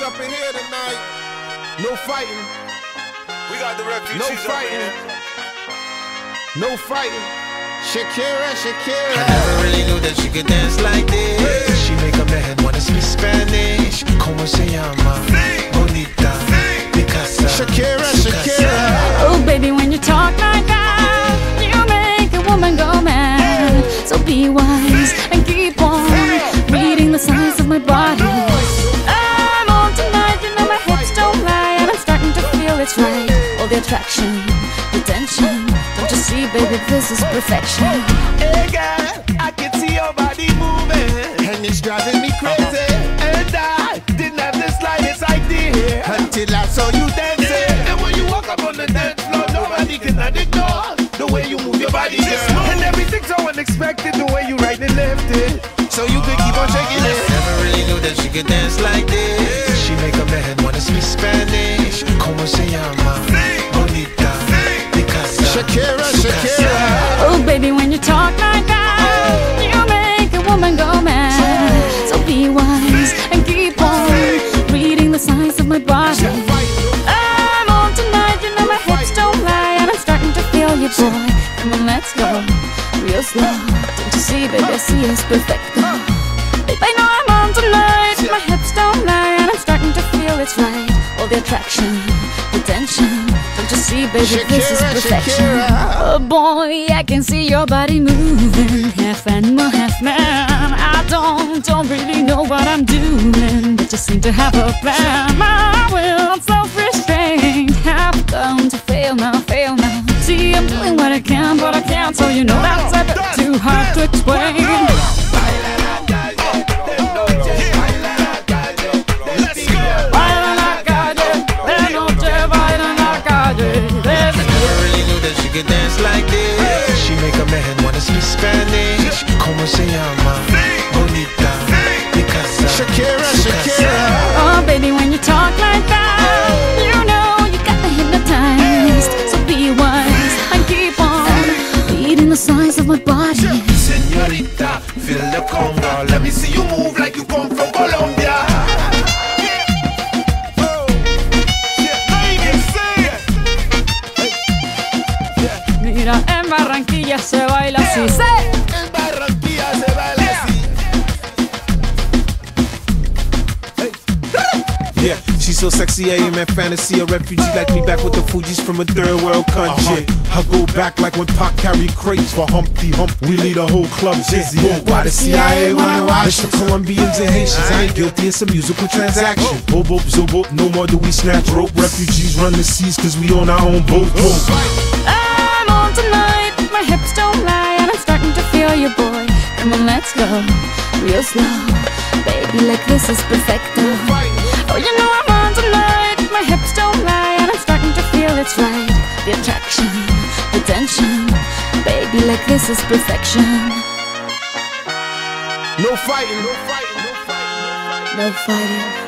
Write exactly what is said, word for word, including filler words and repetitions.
up in here tonight. No fighting. We got the refugees No up in fighting. here. No fighting. Shakira, Shakira. I never really knew that she could dance like this. She make a man wanna speak Spanish. Como se llama? Bonita, Picasa, Shakira, su Shakira. casa. Oh baby, when you talk like that, you make a woman go mad. So be wise and keep on reading the signs of my body. I'm on tonight, you know my hips don't lie, and I'm starting to feel it's right. All the attraction, the tension. Don't you see, baby, this is perfection. Hey girl, I can see your body moving, And it's driving me crazy. and I didn't have the slightest idea Until I saw you dancing. And when you walk up on the dance floor, nobody can ignore the way you move your body, girl. And everything's so unexpected, the way you right and left it, So you could keep on shaking it. never really knew that she could dance like this. She make a man wanna speak Spanish. Como se llama? Bonita, Picasa, Shakira, su casa. Shakira. Oh baby, when you talk like that, you make a woman go mad. So be wise and keep on reading the signs of my body. I'm on tonight, you know my hips don't lie, and I'm starting to feel you, boy. Come on, let's go real slow. Don't you see, baby, I see it's perfect. Babe, I know I'm on tonight, my hips don't lie, and I'm starting to feel it's right. All the attraction, the tension. Don't you see, baby, this is Shakira, perfection. Shakira. Oh boy, I can see your body moving, half animal, half man. I don't, don't really know what I'm doing, but just seem to have a plan. My will, self-restraint, have come to fail now, fail now. See, I'm doing what I can, but I can't, so you know that's a bit too hard to explain. Let's go. Baila en la calle, de noche baila en la calle. There's I never really knew that she could dance like this. She make a man wanna speak Spanish. Como se llama? Bonita, Picasa, Shakira, su casa. Shakira. Oh, baby, when you talk like that, you know you got me hypnotized. So be wise and keep on reading the signs of my body. Señorita, feel the conga. Let me see you move like you come from Colombia. Mira, en Barranquilla se baila así. ¡Sí! En Barranquilla se baila así. Yeah, she's so sexy, I am in fantasy. A refugee like me back with the Fugees from a third world country. I go back like when Pac carried crates for Humpty Hump. We lead a whole club dizzy. Why the C I A wanna watch? It's the Colombians and Haitians. I ain't guilty, it's a musical transaction. Boop, boop, zoop, boop. No more do we snatch rope. Refugees run the seas cause we on our own boat. I'm on tonight, my hips don't lie, and I'm starting to feel you, boy. Come on, let's go real slow. Baby, like this is perfecto. Oh, you know I'm on tonight, my hips don't lie, and I'm starting to feel it's right. The attraction, the tension. Baby, like this is perfection. No fighting. No fighting. No fighting. No fighting.